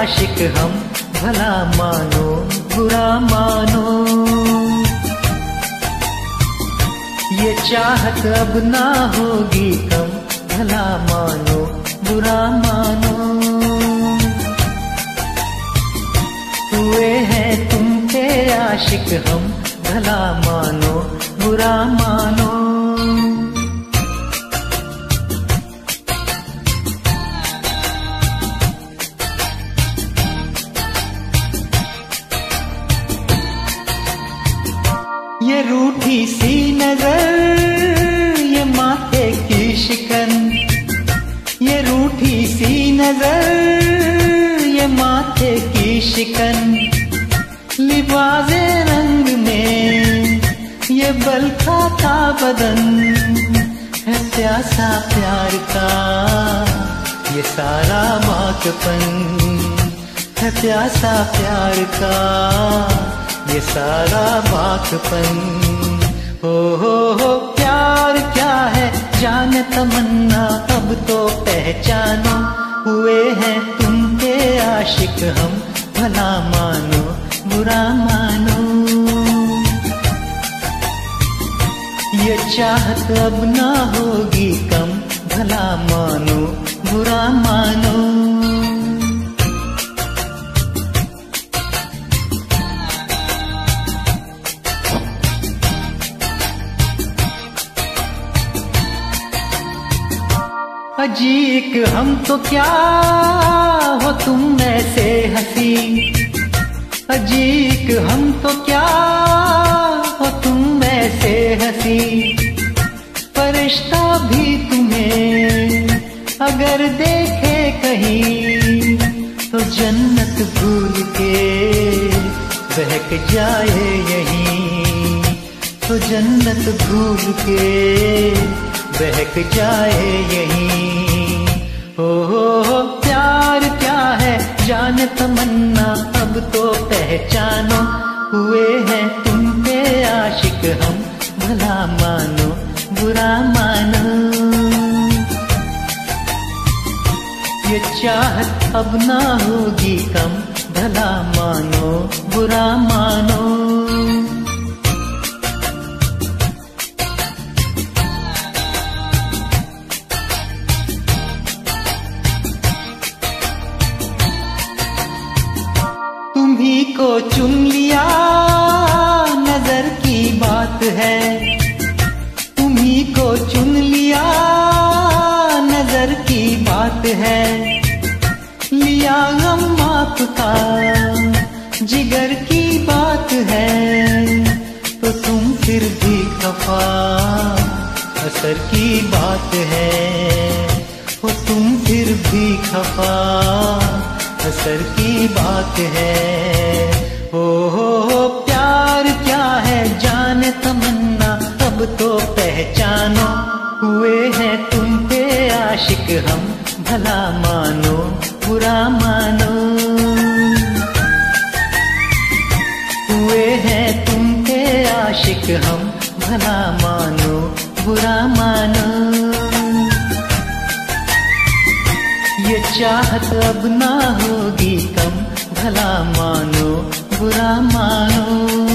आशिक हम, भला मानो बुरा मानो। ये चाहत अब ना होगी कम, भला मानो बुरा मानो। हुए हैं तुम के आशिक हम, भला मानो बुरा मानो। ये रूठी सी नजर, ये माथे की शिकन, ये रूठी सी नजर, ये माथे की शिकन। लिबाजे रंग में ये बल खाता बदन, है प्यासा प्यार का ये सारा मातपन, है प्यासा प्यार का ये सारा बातपन। हो प्यार क्या है जाने तमन्ना, अब तो पहचानो। हुए हैं तुम के आशिक हम, भला मानो बुरा मानो। ये चाहत अब ना होगी कम, भला मानो बुरा मानो। अजीक हम तो क्या हो तुम ऐसे हंसी, अजीक हम तो क्या हो तुम ऐसे हंसी। फरिश्ता भी तुम्हें अगर देखे कहीं, तो जन्नत भूल के बहक जाए यहीं, तो जन्नत भूल के बहक जाए यहीं। हो प्यार क्या है जाने तमन्ना, अब तो पहचानो। हुए हैं तुम पे आशिक हम, भला मानो बुरा मानो। ये चाहत अब ना होगी कम, भला मानो बुरा मानो। तुम्ही को चुन लिया नजर की बात है, तुम्ही को चुन लिया नजर की बात है। लिया गम आपका जिगर की बात है, तो तुम फिर भी खफा असर की बात है। वो तुम फिर भी खफा असर की बात है। हो प्यार क्या है जाने तमन्ना, अब तो पहचानो। हुए हैं तुम पे आशिक हम, भला मानो बुरा मानो। हुए हैं तुम पे आशिक हम, भला मानो बुरा मानो। ये चाहत अब ना होगी कम, भला मानो बुरा मानो।